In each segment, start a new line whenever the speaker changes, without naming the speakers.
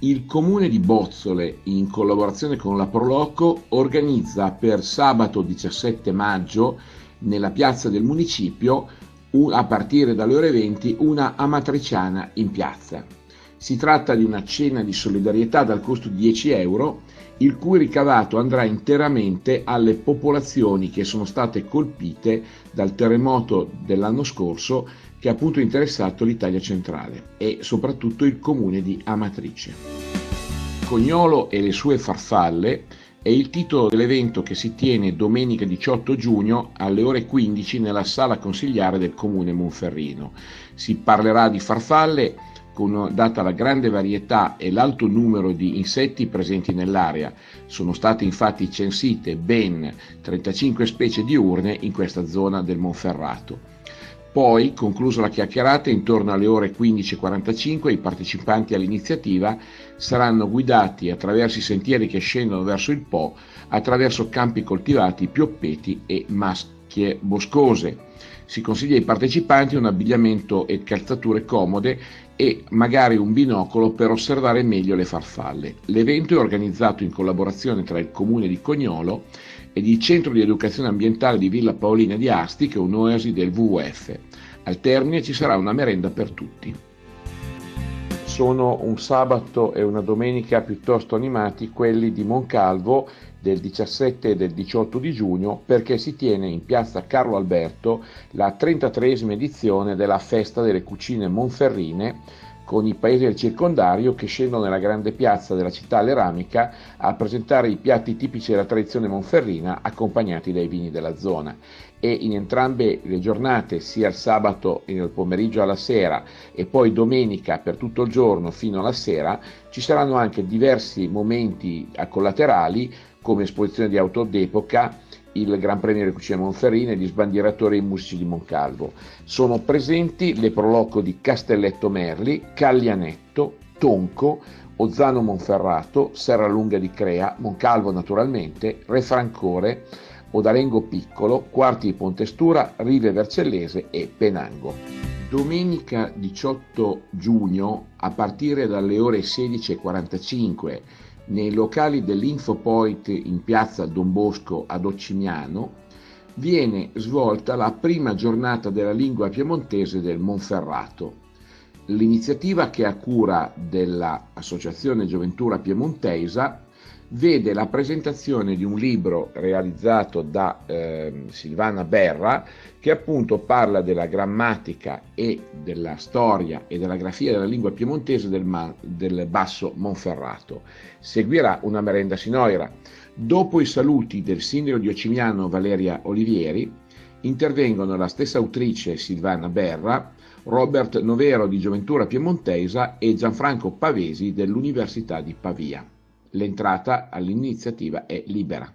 Il comune di Bozzole, in collaborazione con la Proloco, organizza per sabato 17 maggio nella piazza del municipio, a partire dalle ore 20, una amatriciana in piazza. Si tratta di una cena di solidarietà dal costo di 10 euro, il cui ricavato andrà interamente alle popolazioni che sono state colpite dal terremoto dell'anno scorso, che ha appunto interessato l'Italia centrale e soprattutto il comune di Amatrice. Cognolo e le sue farfalle è il titolo dell'evento che si tiene domenica 18 giugno alle ore 15 nella sala consigliare del comune monferrino. Si parlerà di farfalle, data la grande varietà e l'alto numero di insetti presenti nell'area. Sono state infatti censite ben 35 specie diurne in questa zona del Monferrato. Poi, conclusa la chiacchierata, intorno alle ore 15:45 i partecipanti all'iniziativa saranno guidati attraverso i sentieri che scendono verso il Po, attraverso campi coltivati, pioppeti e macchie boscose. Si consiglia ai partecipanti un abbigliamento e calzature comode e magari un binocolo per osservare meglio le farfalle. L'evento è organizzato in collaborazione tra il comune di Cognolo ed il centro di educazione ambientale di Villa Paolina di Asti, che è un'oasi del WWF. Al termine ci sarà una merenda per tutti. Sono un sabato e una domenica piuttosto animati quelli di Moncalvo del 17 e del 18 di giugno, perché si tiene in piazza Carlo Alberto la 33esima edizione della Festa delle Cucine Monferrine, con i paesi del circondario che scendono nella grande piazza della città Leramica a presentare i piatti tipici della tradizione monferrina, accompagnati dai vini della zona. E in entrambe le giornate, sia il sabato nel pomeriggio alla sera e poi domenica per tutto il giorno fino alla sera, ci saranno anche diversi momenti collaterali, come esposizione di auto d'epoca, il Gran Premio delle Cucine Monferrine e gli sbandieratori e musici di Moncalvo. Sono presenti le Proloco di Castelletto Merli, Caglianetto, Tonco, Ozzano Monferrato, Serralunga di Crea, Moncalvo naturalmente, Refrancore, Odalengo Piccolo, Quarti di Pontestura, Rive Vercellese e Penango. Domenica 18 giugno, a partire dalle ore 16:45, nei locali dell'Infopoint in piazza Don Bosco ad Occimiano, viene svolta la prima giornata della lingua piemontese del Monferrato. L'iniziativa, che è a cura dell'Associazione Gioventura Piemontesa, vede la presentazione di un libro realizzato da Silvana Berra, che appunto parla della grammatica e della storia e della grafia della lingua piemontese del Basso Monferrato. Seguirà una merenda sinoira. Dopo i saluti del sindaco di Occimiano Valeria Olivieri, intervengono la stessa autrice Silvana Berra, Robert Novero di Gioventura Piemontesa e Gianfranco Pavesi dell'Università di Pavia. L'entrata all'iniziativa è libera.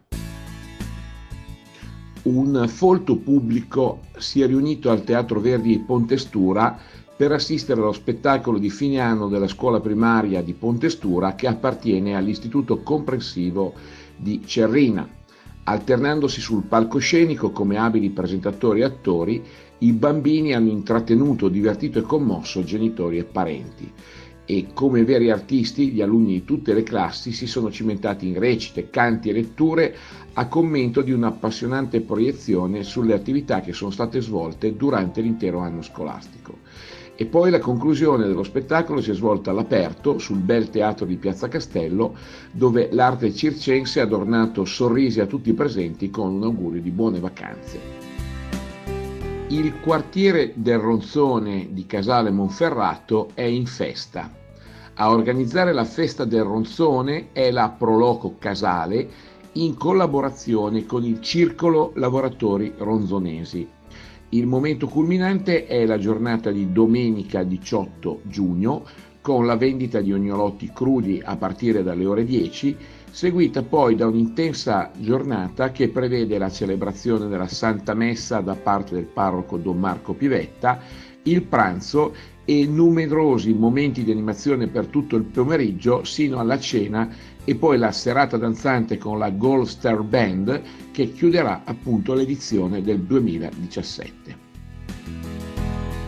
Un folto pubblico si è riunito al Teatro Verdi di Pontestura per assistere allo spettacolo di fine anno della scuola primaria di Pontestura, che appartiene all'Istituto Comprensivo di Cerrina. Alternandosi sul palcoscenico come abili presentatori e attori, i bambini hanno intrattenuto, divertito e commosso genitori e parenti. E come veri artisti, gli alunni di tutte le classi si sono cimentati in recite, canti e letture a commento di un'appassionante proiezione sulle attività che sono state svolte durante l'intero anno scolastico. E poi la conclusione dello spettacolo si è svolta all'aperto sul bel teatro di Piazza Castello, dove l'arte circense ha adornato sorrisi a tutti i presenti con un augurio di buone vacanze. Il quartiere del Ronzone di Casale Monferrato è in festa. A organizzare la festa del Ronzone è la Proloco Casale, in collaborazione con il Circolo Lavoratori Ronzonesi. Il momento culminante è la giornata di domenica 18 giugno, con la vendita di ognolotti crudi a partire dalle ore 10, seguita poi da un'intensa giornata che prevede la celebrazione della Santa Messa da parte del parroco Don Marco Pivetta, il pranzo e numerosi momenti di animazione per tutto il pomeriggio sino alla cena, e poi la serata danzante con la Gold Star Band, che chiuderà appunto l'edizione del 2017.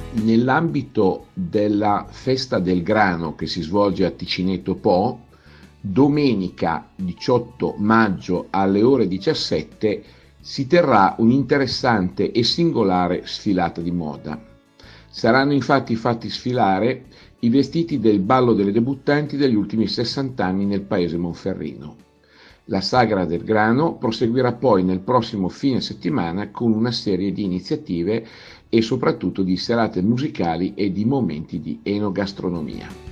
Nell'ambito della Festa del Grano che si svolge a Ticineto Po, domenica 18 maggio alle ore 17 si terrà un'interessante e singolare sfilata di moda. Saranno infatti fatti sfilare i vestiti del ballo delle debuttanti degli ultimi 60 anni nel paese monferrino. La Sagra del Grano proseguirà poi nel prossimo fine settimana con una serie di iniziative e soprattutto di serate musicali e di momenti di enogastronomia.